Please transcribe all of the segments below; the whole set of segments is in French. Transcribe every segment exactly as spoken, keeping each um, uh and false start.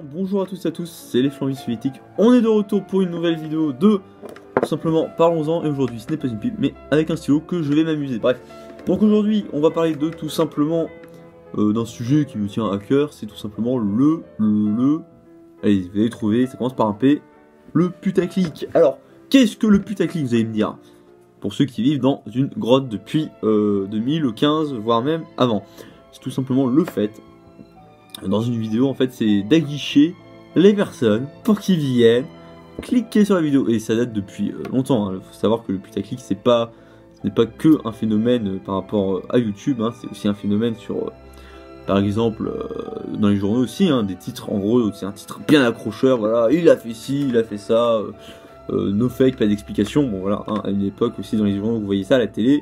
bonjour à tous et à tous, c'est les Flambis Soviétiques. On est de retour pour une nouvelle vidéo de tout simplement Parlons-en. Et aujourd'hui, ce n'est pas une pipe, mais avec un stylo que je vais m'amuser. Bref, donc aujourd'hui, on va parler de tout simplement euh, d'un sujet qui me tient à cœur. C'est tout simplement le, le, le. Allez, vous allez trouver, ça commence par un P. Le putaclic. Alors, qu'est-ce que le putaclic, vous allez me dire? Pour ceux qui vivent dans une grotte depuis euh, deux mille quinze, voire même avant. C'est tout simplement le fait. Dans une vidéo, en fait, c'est d'aguicher les personnes pour qu'ils viennent cliquer sur la vidéo. Et ça date depuis euh, longtemps. Il hein. faut savoir que le putaclic, c'est pas, ce n'est pas que un phénomène euh, par rapport euh, à YouTube. Hein. C'est aussi un phénomène sur, euh, par exemple, euh, dans les journaux aussi. Hein, des titres, en gros, c'est un titre bien accrocheur. Voilà, il a fait ci, il a fait ça. Euh, euh, no fake, pas d'explication. Bon, voilà, hein, à une époque aussi, dans les journaux, vous voyez ça à la télé.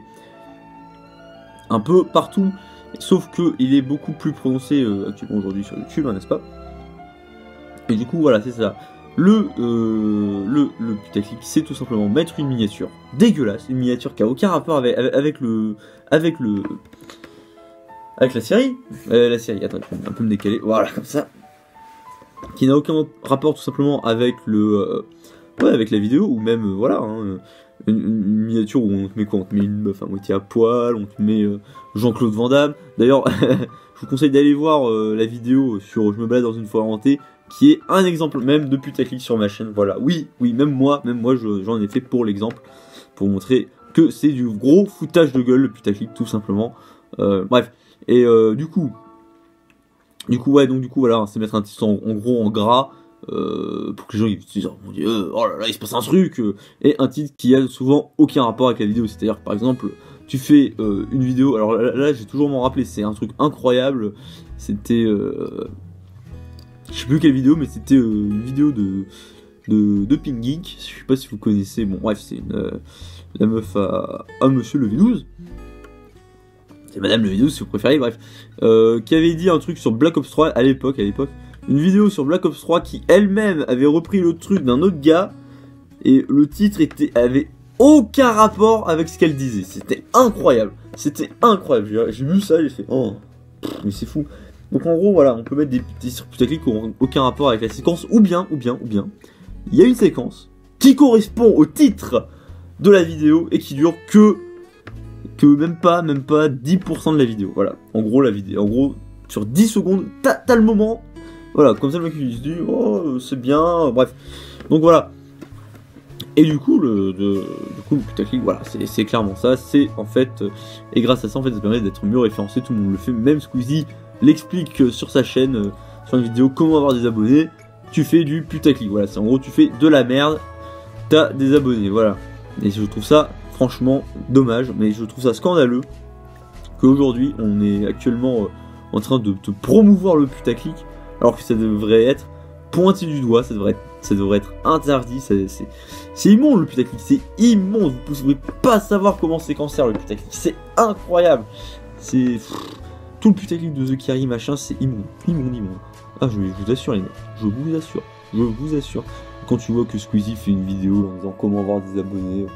Un peu partout. Sauf que il est beaucoup plus prononcé euh, actuellement aujourd'hui sur YouTube, hein, n'est-ce pas? Et du coup, voilà, c'est ça. Le, euh, le, le putaclic, c'est tout simplement mettre une miniature dégueulasse, une miniature qui a aucun rapport avec, avec, avec le, avec le, avec la série, euh, la série. Attends, je vais un peu me décaler. Voilà, comme ça, qui n'a aucun rapport tout simplement avec le, euh, ouais, avec la vidéo ou même, euh, voilà. Hein, Une, une miniature où on te met quoi? On te met une meuf à moitié à poil, on te met euh, Jean-Claude Van Damme. D'ailleurs, je vous conseille d'aller voir euh, la vidéo sur Je me balade dans une forêt hantée, qui est un exemple même de putaclic sur ma chaîne. Voilà, oui, oui, même moi, même moi, j'en ai fait pour l'exemple, pour montrer que c'est du gros foutage de gueule le putaclic, tout simplement. Euh, bref, et euh, du coup, du coup, ouais, donc du coup, voilà, c'est mettre un titre en, en gros en gras. Euh, pour que les gens ils se disent oh mon dieu, oh là là il se passe un truc, euh, et un titre qui a souvent aucun rapport avec la vidéo. C'est à dire par exemple tu fais euh, une vidéo, alors là, là j'ai toujours m'en rappelé, c'est un truc incroyable, c'était euh, je sais plus quelle vidéo, mais c'était euh, une vidéo de de, de Pink Geek, je sais pas si vous connaissez. Bon bref, c'est une euh, la meuf à, à Monsieur le V douze, c'est Madame le V douze si vous préférez, bref, euh, qui avait dit un truc sur Black Ops trois à l'époque, à l'époque une vidéo sur Black Ops trois qui elle-même avait repris le truc d'un autre gars, et le titre était, avait aucun rapport avec ce qu'elle disait. C'était incroyable, c'était incroyable. J'ai vu ça, j'ai fait oh, pff, mais c'est fou. Donc en gros voilà, on peut mettre des titres putaclic qui n'ont aucun rapport avec la séquence, ou bien, ou bien, ou bien, il y a une séquence qui correspond au titre de la vidéo et qui dure que, que même pas, même pas dix pour cent de la vidéo. Voilà, en gros la vidéo, en gros sur dix secondes, t'as t'as le moment. Voilà, comme ça le mec il se dit oh c'est bien, bref. Donc voilà. Et du coup le, de, du coup, le putaclic, voilà, c'est clairement ça. C'est en fait, euh, et grâce à ça en fait ça permet d'être mieux référencé, tout le monde le fait. Même Squeezie l'explique euh, sur sa chaîne, euh, sur une vidéo comment avoir des abonnés. Tu fais du putaclic, voilà, c'est en gros tu fais de la merde, t'as des abonnés, voilà. Et je trouve ça franchement dommage, mais je trouve ça scandaleux qu'aujourd'hui on est actuellement euh, en train de, de promouvoir le putaclic. Alors que ça devrait être pointé du doigt, ça devrait être, ça devrait être interdit, c'est immonde le putaclic, c'est immonde, vous pouvez pas savoir comment c'est cancer le putaclic, c'est incroyable, c'est tout le putaclic de The Kerry machin, c'est immonde, immonde, immonde. Ah je, je vous assure les mecs, je vous assure, je vous assure, quand tu vois que Squeezie fait une vidéo en disant comment avoir des abonnés,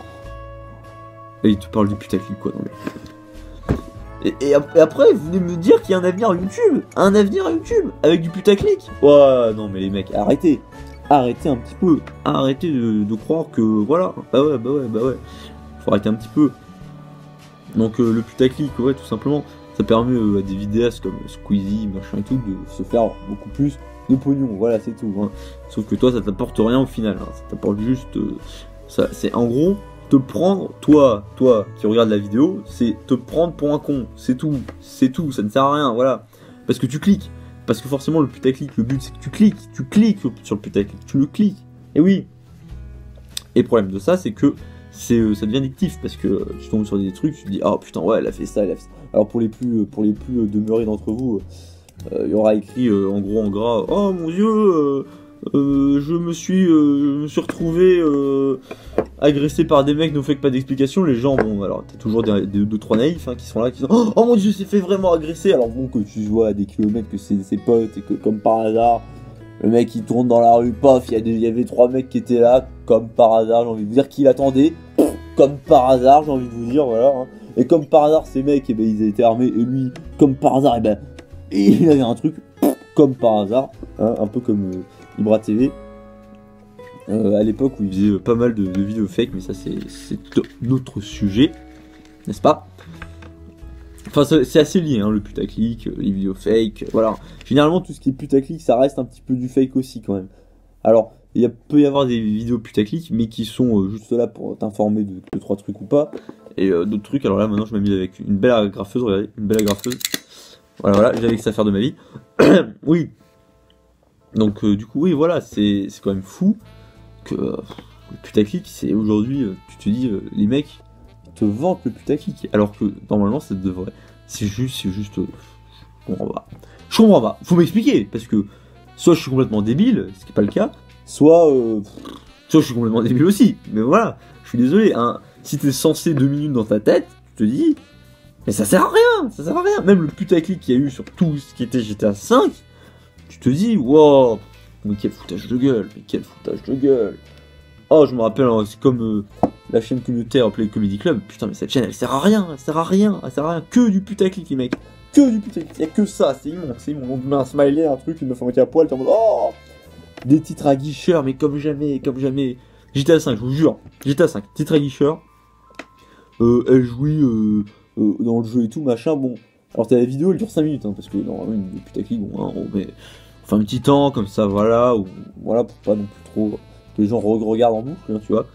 et il te parle du putaclic quoi, non mais... Et, et, et après, vous venez me dire qu'il y a un avenir à YouTube, un avenir à YouTube, avec du putaclic. Ouais, non mais les mecs, arrêtez, arrêtez un petit peu, arrêtez de, de croire que, voilà, bah ouais, bah ouais, bah ouais, faut arrêter un petit peu. Donc euh, le putaclic, ouais, tout simplement, ça permet euh, à des vidéastes comme Squeezie, machin et tout, de se faire beaucoup plus de pognon, voilà, c'est tout. Hein. Sauf que toi, ça t'apporte rien au final, hein. Ça t'apporte juste, euh, ça, c'est en gros... te prendre, toi, toi qui regarde la vidéo, c'est te prendre pour un con, c'est tout, c'est tout, ça ne sert à rien, voilà. Parce que tu cliques, parce que forcément le putaclic, le but c'est que tu cliques, tu cliques sur le putaclic, tu le cliques, et oui. Et le problème de ça, c'est que c'est, ça devient addictif, parce que tu tombes sur des trucs, tu te dis, oh putain, ouais, elle a fait ça, elle a fait ça. Alors pour les plus, pour les plus demeurés d'entre vous, il euh, y aura écrit euh, en gros, en gras, oh mon dieu, euh, euh, je me suis, euh, je me suis retrouvé... Euh, agressé par des mecs, ne fait que pas d'explication. Les gens, bon, alors t'as toujours des deux trois naïfs hein, qui sont là, qui sont oh, oh mon dieu, c'est fait vraiment agresser. Alors bon, que tu vois à des kilomètres que c'est ses potes et que comme par hasard, le mec il tourne dans la rue, paf, il y, y avait trois mecs qui étaient là, comme par hasard, j'ai envie de vous dire, qui l'attendaient, comme par hasard, j'ai envie de vous dire, voilà. Hein. Et comme par hasard, ces mecs, eh ben, ils étaient armés, et lui, comme par hasard, et eh ben, il avait un truc, comme par hasard, hein, un peu comme euh, Ibra T V, euh, à l'époque où il faisait euh, pas mal de, de vidéos fake, mais ça c'est notre sujet, n'est-ce pas? Enfin, c'est assez lié, hein, le putaclic, euh, les vidéos fake, euh, voilà. Généralement, tout ce qui est putaclic, ça reste un petit peu du fake aussi, quand même. Alors, il y a, peut y avoir des vidéos putaclic, mais qui sont euh, juste là pour t'informer de deux trois trucs ou pas. Et euh, d'autres trucs, alors là, maintenant, je m'amuse avec une belle agrafeuse, regardez, une belle agrafeuse. Voilà, voilà, j'avais que ça à faire de ma vie. Oui. Donc, euh, du coup, oui, voilà, c'est quand même fou que euh, le putaclic, c'est aujourd'hui, euh, tu te dis, euh, les mecs te vantent le putaclic, alors que normalement, ça devrait. C'est juste, c'est juste. Euh, je comprends pas. Je comprends pas. Faut m'expliquer, parce que soit je suis complètement débile, ce qui n'est pas le cas, soit, euh, soit je suis complètement débile aussi. Mais voilà, je suis désolé. Hein. Si t'es censé deux minutes dans ta tête, tu te dis, mais ça sert à rien, ça sert à rien. Même le putaclic qu'il y a eu sur tout ce qui était G T A cinq, tu te dis, wow, mais quel foutage de gueule, mais quel foutage de gueule. Oh, je me rappelle, hein, c'est comme euh, la chaîne communautaire appelée Comedy Club. Putain, mais cette chaîne, elle sert à rien, elle sert à rien, elle sert à rien. Que du putaclic, les mecs. Que du putaclic. Il y a que ça, c'est immonde, c'est immonde. On met un smiley, un truc, une meuf en moitié à poil, t'es en mode, oh, des titres à guicheur, mais comme jamais, comme jamais. G T A cinq, je vous jure. G T A cinq, titre à guicheur. Euh, elle jouit euh, euh, dans le jeu et tout, machin, bon. Alors, t'as la vidéo, elle dure cinq minutes, hein, parce que normalement, une putaclic, bon, hein, on met. Enfin, un petit temps, comme ça, voilà, ou, voilà, pour pas non plus trop. Que les gens re regardent en boucle, hein, tu vois.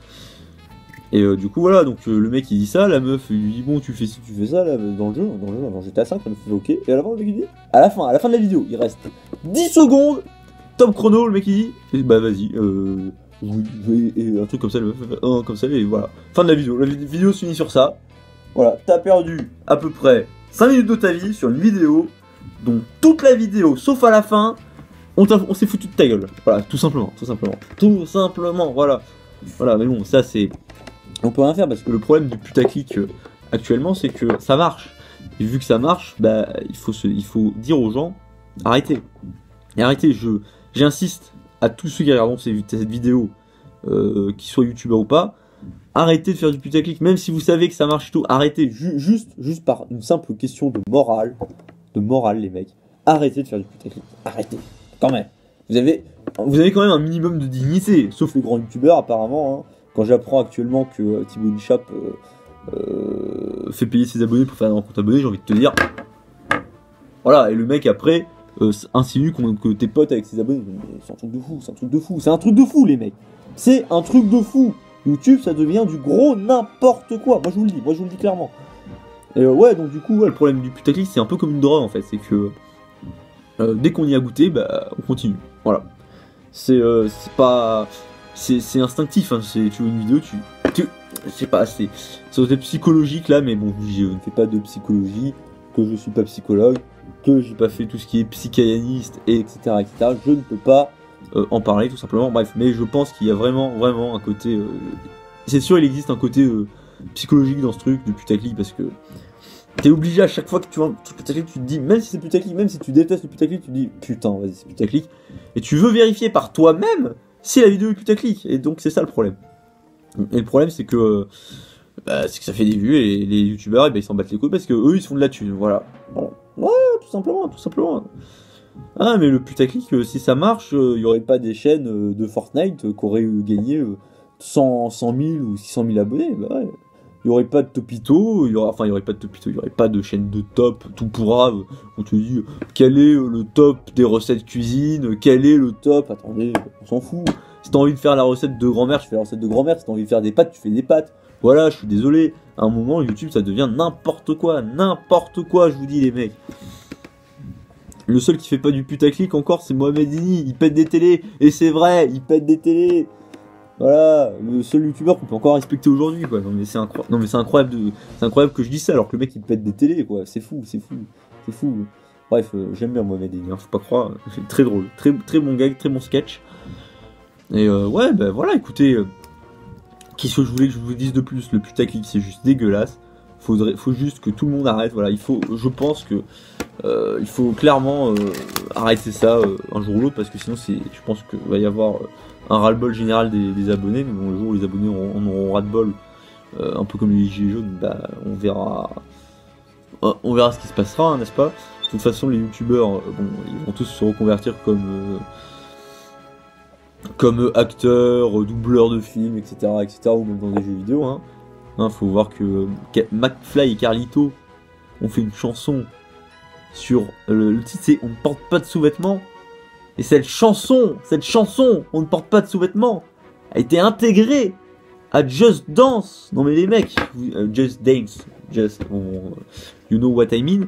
Et euh, du coup, voilà, donc euh, le mec il dit ça, la meuf il lui dit bon, tu fais ci, tu fais ça, là, dans le jeu, dans le jeu, dans G T A cinq, la meuf fait ok, et à la fin, le mec il dit, à la fin, à la fin de la vidéo, il reste dix secondes, top chrono, le mec il dit, et bah vas-y, euh, oui, et un truc comme ça, le meuf fait un comme ça, et voilà, fin de la vidéo, la vidéo se finit sur ça, voilà, t'as perdu à peu près cinq minutes de ta vie sur une vidéo, dont toute la vidéo, sauf à la fin, on, on s'est foutu de ta gueule, voilà, tout simplement, tout simplement, tout simplement, voilà, voilà, mais bon, ça c'est... On peut rien faire parce que le problème du putaclic euh, actuellement c'est que ça marche. Et vu que ça marche, bah il faut se, il faut dire aux gens arrêtez. Et arrêtez, je j'insiste à tous ceux qui regardent cette vidéo, euh, qu'ils soient youtubeurs ou pas, arrêtez de faire du putaclic, même si vous savez que ça marche et tout, arrêtez, Ju juste, juste par une simple question de morale, de morale les mecs, arrêtez de faire du putaclic, arrêtez, quand même. Vous avez, vous avez quand même un minimum de dignité, sauf les grands youtubeurs apparemment, hein. Quand j'apprends actuellement que euh, Thibaut Inchap euh, euh, fait payer ses abonnés pour faire un compte abonné, j'ai envie de te dire. Voilà, et le mec après euh, insinue que t'es pote avec ses abonnés. C'est un truc de fou, c'est un truc de fou, c'est un truc de fou les mecs. C'est un truc de fou. YouTube ça devient du gros n'importe quoi. Moi je vous le dis, moi je vous le dis clairement. Et euh, ouais, donc du coup, ouais, le problème du putaclic c'est un peu comme une drogue en fait. C'est que euh, dès qu'on y a goûté, bah on continue. Voilà. C'est euh, pas. C'est instinctif, hein. Tu vois une vidéo, tu... tu je sais pas, c'est psychologique là, mais bon, je ne fais pas de psychologie, que je suis pas psychologue, que j'ai pas fait tout ce qui est psychanalyste, et etc, et cetera. Je ne peux pas euh, en parler tout simplement, bref, mais je pense qu'il y a vraiment, vraiment un côté... Euh... C'est sûr, il existe un côté euh, psychologique dans ce truc, du putaclic, parce que t'es obligé à chaque fois que tu vois un truc putaclic, tu te dis, même si c'est putaclic, même si tu détestes le putaclic, tu te dis, putain, vas-y, c'est putaclic, et tu veux vérifier par toi-même si la vidéo est putaclic, et donc c'est ça le problème. Et le problème c'est que bah, c'est que ça fait des vues et les youtubeurs eh ben, ils s'en battent les couilles parce que eux ils se font de la thune, voilà. voilà. Ouais, tout simplement, tout simplement. Ah mais le putaclic, euh, si ça marche, il euh, n'y aurait pas des chaînes euh, de Fortnite euh, qui auraient euh, gagné euh, cent mille ou six cent mille abonnés, bah ouais. Il n'y aurait pas de topito, il y aura, enfin il n'y aurait pas de topito, il n'y aurait pas de chaîne de top, tout pourra, euh, on te dit, euh, quel est euh, le top des recettes cuisine, euh, quel est le top, attendez, on s'en fout. Si t'as envie de faire la recette de grand-mère, tu fais la recette de grand-mère, si t'as envie de faire des pâtes, tu fais des pâtes. Voilà, je suis désolé, à un moment, YouTube, ça devient n'importe quoi, n'importe quoi, je vous dis les mecs. Le seul qui fait pas du putaclic encore, c'est Mohamed Ini, il pète des télés, et c'est vrai, il pète des télés. Voilà, le seul youtubeur qu'on peut encore respecter aujourd'hui, quoi. Non mais c'est incroyable, non mais c'est incroyable de, c'est incroyable que je dise ça alors que le mec il pète des télés, quoi. C'est fou, c'est fou, c'est fou. Bref, euh, j'aime bien Mohamed Ini, hein, faut pas croire, c'est très drôle, très très bon gag, très bon sketch. Et euh, ouais, ben bah, voilà, écoutez, euh, qu'est-ce que je voulais que je vous dise de plus? Le putaclic c'est juste dégueulasse. Faudrait, faut juste que tout le monde arrête. Voilà, il faut, je pense que euh, il faut clairement euh, arrêter ça euh, un jour ou l'autre parce que sinon c'est, je pense qu'il va y avoir euh, un ras-le-bol général des, des abonnés, mais bon, le jour où les abonnés auront, en auront ras-le-bol, euh, un peu comme les gilets jaunes, bah, on verra, on verra ce qui se passera, hein, n'est-ce pas? De toute façon, les youtubeurs, euh, bon, ils vont tous se reconvertir comme euh, comme acteurs, euh, doubleurs de films, et cetera, et cetera, ou même dans des jeux vidéo. Hein. Hein, faut voir que euh, McFly et Carlito ont fait une chanson sur euh, le titre, c'est On ne porte pas de sous-vêtements. Et cette chanson, cette chanson, On ne porte pas de sous-vêtements, a été intégrée à Just Dance. Non mais les mecs, uh, Just Dance, Just, on, you know what I mean.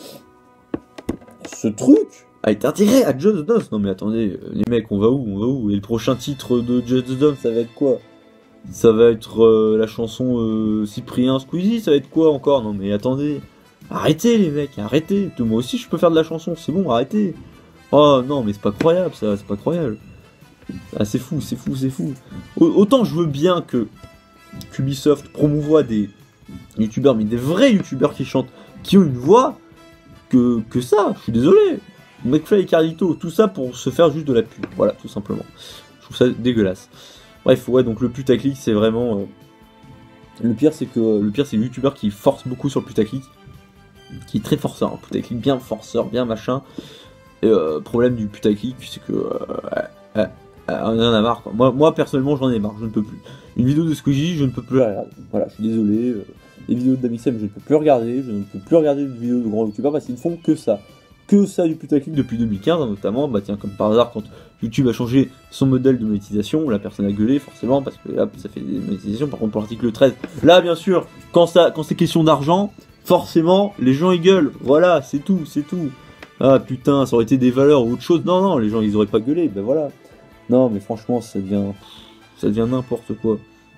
Ce truc a été intégré à Just Dance. Non mais attendez, les mecs, on va où, on va où? Et le prochain titre de Just Dance, ça va être quoi? Ça va être euh, la chanson euh, Cyprien Squeezie, ça va être quoi encore? Non mais attendez, arrêtez les mecs, arrêtez. Moi aussi je peux faire de la chanson, c'est bon, arrêtez. Oh non mais c'est pas croyable ça, c'est pas croyable. Ah c'est fou, c'est fou, c'est fou. Autant je veux bien que Ubisoft promouvoie des youtubeurs, mais des vrais youtubeurs qui chantent, qui ont une voix, que, que ça, je suis désolé. McFly et Carlito, tout ça pour se faire juste de la pub, voilà, tout simplement. Je trouve ça dégueulasse. Bref, ouais, donc le putaclic, c'est vraiment... Euh... Le pire, c'est que le pire, c'est le youtubeur qui force beaucoup sur le putaclic, qui est très forceur, hein, putaclic, bien forceur, bien machin. Et euh, problème du putaclic, c'est que... Euh, euh, euh, on en a marre, quoi. Moi, moi, personnellement, j'en ai marre, je ne peux plus. Une vidéo de Squeezie, je ne peux plus la regarder. Voilà, je suis désolé. Euh, les vidéos de Damixem, je ne peux plus regarder. Je ne peux plus regarder de vidéos de grands youtubeurs parce qu'ils ne font que ça. Que ça du putaclic depuis deux mille quinze, hein, notamment. Bah tiens, comme par hasard, quand YouTube a changé son modèle de monétisation, la personne a gueulé, forcément, parce que là, ça fait des monétisations. Par contre, pour l'article treize, là, bien sûr, quand, ça, quand c'est question d'argent, forcément, les gens ils gueulent. Voilà, c'est tout, c'est tout. Ah putain, ça aurait été des valeurs ou autre chose. Non, non, les gens ils auraient pas gueulé, ben voilà. Non, mais franchement, ça devient, ça devient n'importe quoi.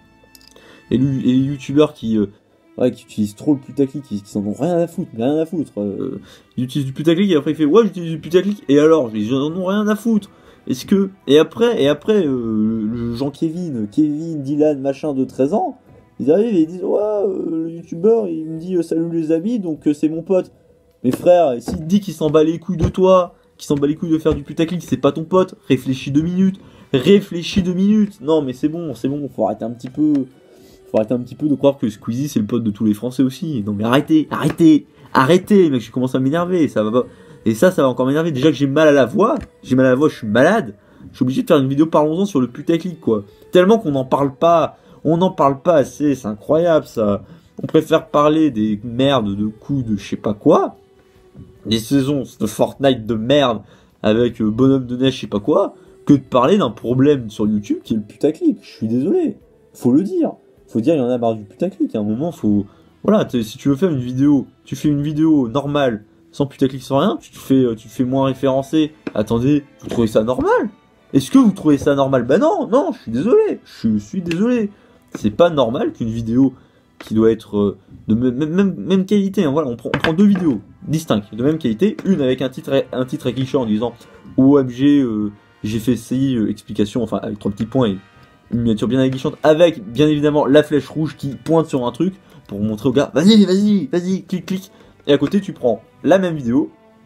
Et, lui, et les youtubeurs qui, euh, ouais, qui utilisent trop le putaclic, qui, qui s'en ont rien à foutre, mais rien à foutre. Euh, ils utilisent du putaclic et après ils font ouais, j'utilise du putaclic, et alors, ils en ont rien à foutre. Est-ce que. Et après, et après euh, le Jean-Kevin, Kevin, Dylan, machin de treize ans, ils arrivent et ils disent ouais, euh, le youtubeur il me dit euh, salut les amis, donc euh, c'est mon pote. Mais frère, s'il te dit qu'il s'en bat les couilles de toi, qu'il s'en bat les couilles de faire du putaclic, c'est pas ton pote, réfléchis deux minutes, réfléchis deux minutes. Non mais c'est bon, c'est bon, faut arrêter un petit peu, faut arrêter un petit peu de croire que Squeezie c'est le pote de tous les Français aussi. Non mais arrêtez, arrêtez, arrêtez, mec, je commence à m'énerver, ça va pas. Et ça, ça va encore m'énerver. Déjà que j'ai mal à la voix, j'ai mal à la voix, je suis malade. Je suis obligé de faire une vidéo parlons-en sur le putaclic quoi. Tellement qu'on n'en parle pas, on n'en parle pas assez, c'est incroyable ça. On préfère parler des merdes de coups de je sais pas quoi. Des saisons de Fortnite de merde avec euh, bonhomme de neige je sais pas quoi, que de parler d'un problème sur YouTube qui est le putaclic. Je suis désolé, faut le dire, faut dire il y en a marre du putaclic. À un moment faut, voilà, si tu veux faire une vidéo, tu fais une vidéo normale sans putaclic, sans rien, tu te fais, tu te fais moins référencer. Attendez, vous trouvez ça normal? Est-ce que vous trouvez ça normal? Bah non, non, je suis désolé, je suis désolé. C'est pas normal qu'une vidéo qui doit être euh, de même, même, même qualité, hein, voilà, on prend, on prend deux vidéos distinctes, de même qualité, une avec un titre, un titre clichant en disant O M G, euh, j'ai fait ci, euh, explication, enfin avec trois petits points et une miniature bien aguichante, avec bien évidemment la flèche rouge qui pointe sur un truc pour montrer au gars, vas-y, vas-y, vas-y, clique, clique. Et à côté, tu prends la même vidéo,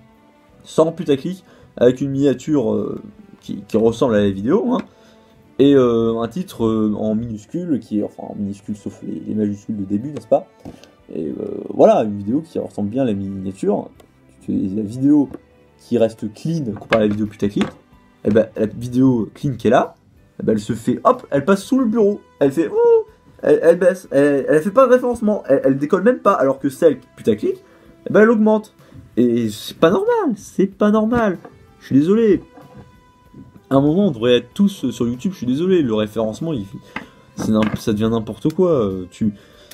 sans putaclic, avec une miniature euh, qui, qui ressemble à la vidéo, hein, et euh, un titre euh, en minuscule, qui est, enfin en minuscule sauf les, les majuscules de début, n'est-ce pas? Et euh, voilà, une vidéo qui ressemble bien à la miniature, la vidéo qui reste clean comparée à la vidéo putaclic, et ben la vidéo clean qui est là, et ben elle se fait, hop, elle passe sous le bureau, elle fait, ouh, elle, elle baisse, elle, elle fait pas de référencement, elle, elle décolle même pas, alors que celle putaclic, et ben elle augmente. Et c'est pas normal, c'est pas normal, je suis désolé. À un moment, on devrait être tous sur YouTube, je suis désolé, le référencement, il, c'est, ça devient n'importe quoi. Tu...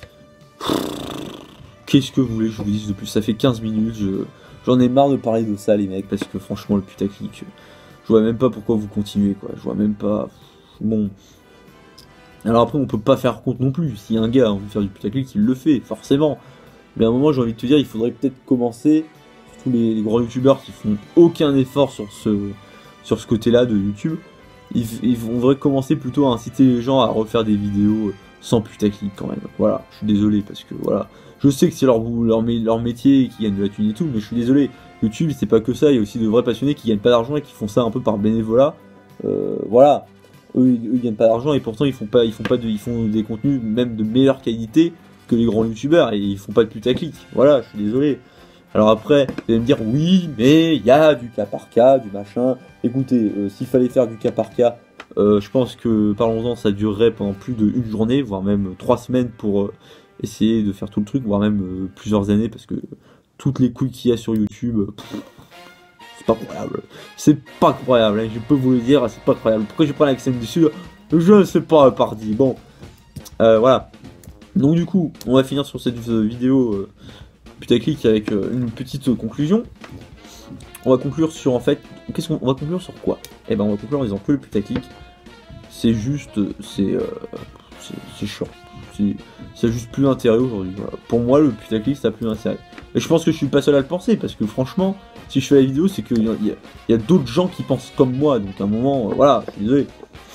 Qu'est-ce que vous voulez que je vous dise de plus? Ça fait quinze minutes, je, j'en ai marre de parler de ça, les mecs, parce que franchement, le putaclic, je vois même pas pourquoi vous continuez, quoi. Je vois même pas... Bon... Alors après, on peut pas faire compte non plus. Si un gars a envie de faire du putaclic, il le fait, forcément. Mais à un moment, j'ai envie de te dire, il faudrait peut-être commencer, tous les, les grands youtubeurs qui font aucun effort sur ce... sur ce côté-là de YouTube, ils, ils vont commencer plutôt à inciter les gens à refaire des vidéos sans putaclic quand même. Voilà, je suis désolé parce que voilà, je sais que c'est leur, leur, leur métier et qu'ils gagnent de la thune et tout, mais je suis désolé, YouTube c'est pas que ça, il y a aussi de vrais passionnés qui gagnent pas d'argent et qui font ça un peu par bénévolat. Euh, voilà, eux, eux ils gagnent pas d'argent et pourtant ils font pas, ils font pas de, ils font des contenus même de meilleure qualité que les grands youtubeurs et ils font pas de putaclic. Voilà, je suis désolé. Alors après, vous allez me dire, oui, mais il y a du cas par cas, du machin. Écoutez, euh, s'il fallait faire du cas par cas, euh, je pense que, parlons-en, ça durerait pendant plus d'une journée, voire même trois semaines pour euh, essayer de faire tout le truc, voire même euh, plusieurs années, parce que toutes les couilles qu'il y a sur YouTube, pff, c'est pas croyable. C'est pas croyable, hein, je peux vous le dire, c'est pas croyable. Pourquoi je prends l'accent du Sud? Je ne sais pas, parti. Bon, euh, voilà. Donc du coup, on va finir sur cette vidéo euh, putaclic avec euh, une petite conclusion. On va conclure sur, en fait, qu'est-ce qu'on va conclure sur quoi? Eh ben, on va conclure en disant que le putaclic, c'est juste, c'est, euh, c'est chiant. Ça n'a juste plus d'intérêt aujourd'hui. Voilà. Pour moi, le putaclic, ça n'a plus d'intérêt. Et je pense que je suis pas seul à le penser, parce que franchement, si je fais la vidéo, c'est qu'il y a, y a d'autres gens qui pensent comme moi. Donc à un moment, euh, voilà, je suis désolé.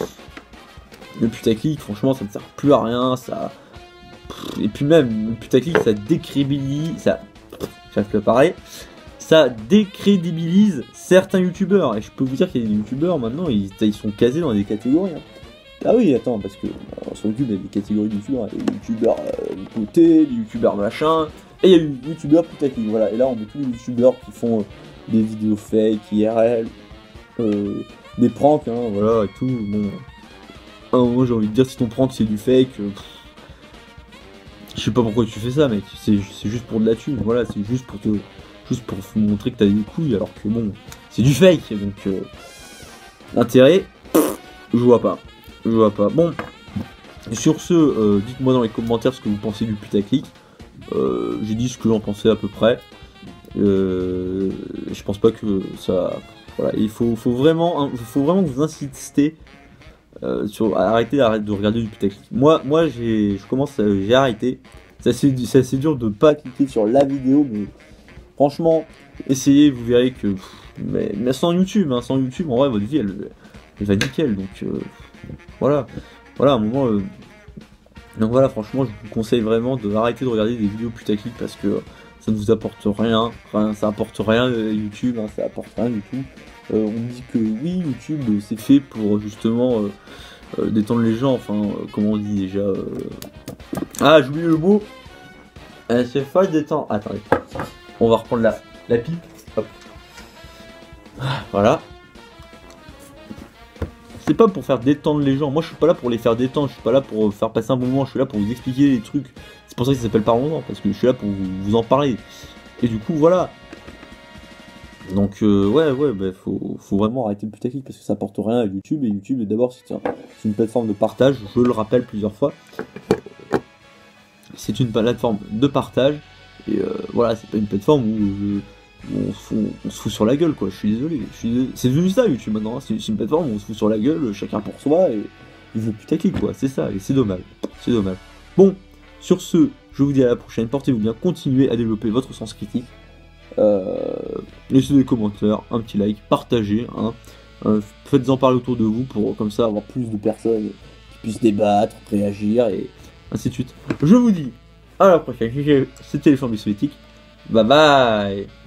Le putaclic, franchement, ça ne sert plus à rien. Ça... Et puis même, le putaclic, ça décrédibilise... Ça... J'arrive plus à parler. Ça décrédibilise certains youtubeurs. Et je peux vous dire qu'il y a des youtubeurs, maintenant, ils, ils sont casés dans des catégories. Hein. Ah oui, attends, parce que alors, sur YouTube, il y a des catégories de youtubeurs. Il y a des youtubeurs euh, potés, des youtubeurs machin, et il y a des youtubeurs putaclic. Voilà, et là, on met tous les youtubeurs qui font euh, des vidéos fake, I R L, euh, des pranks, hein, voilà, et tout. Bon, à un moment, j'ai envie de dire, si ton prank c'est du fake, euh, je sais pas pourquoi tu fais ça, mec. C'est juste pour de la thune, voilà, c'est juste pour te, juste pour te montrer que t'as des couilles, alors que bon, c'est du fake, donc euh, l'intérêt, je vois pas. Je vois pas. Bon, sur ce, euh, dites-moi dans les commentaires ce que vous pensez du putaclic. Euh, J'ai dit ce que j'en pensais à peu près. Euh, je pense pas que ça... Voilà, il faut, faut, vraiment, hein, faut vraiment que vous insistez euh, sur arrêter, arrêter de regarder du putaclic. Moi, moi j'ai, je commence, j'ai arrêté. C'est assez, c'est assez dur de pas cliquer sur la vidéo, mais franchement, essayez, vous verrez que... Mais, mais sans YouTube, hein, sans YouTube, en vrai, votre vie, elle, elle va nickel, donc... Euh, Voilà, voilà, à un moment. Euh... Donc voilà, franchement, je vous conseille vraiment de arrêter de regarder des vidéos putaclic parce que ça ne vous apporte rien, rien ça apporte rien euh, YouTube, hein, ça apporte rien du tout. Euh, on me dit que oui, YouTube c'est fait pour justement euh, euh, détendre les gens, enfin, euh, comment on dit déjà euh... Ah, j'ai oublié le mot. Euh, c'est fait détendre. Attendez, on va reprendre la, la pipe. Hop. Voilà. C'est pas pour faire détendre les gens, moi je suis pas là pour les faire détendre, je suis pas là pour faire passer un bon moment, je suis là pour vous expliquer les trucs. C'est pour ça que ça s'appelle Parlons-en, parce que je suis là pour vous, vous en parler. Et du coup voilà. Donc euh, ouais ouais bah, faut, faut vraiment arrêter le putaclic parce que ça apporte rien à YouTube, et YouTube d'abord c'est un, une plateforme de partage, je le rappelle plusieurs fois. C'est une plateforme de partage, et euh, voilà, c'est pas une plateforme où... Euh, On se, fout, on se fout sur la gueule, quoi. Je suis désolé. C'est devenu ça YouTube maintenant. Hein. C'est une plateforme où on se fout sur la gueule, chacun pour soi, et il veut putaclic, quoi. C'est ça, et c'est dommage. C'est dommage. Bon, sur ce, je vous dis à la prochaine. Portez-vous bien. Continuez à développer votre sens critique. Euh, laissez des commentaires, un petit like, partagez. Hein. Euh, Faites-en parler autour de vous pour comme ça avoir plus de personnes qui puissent débattre, réagir, et ainsi de suite. Je vous dis à la prochaine. C'était les formes soviétiques. Bye bye.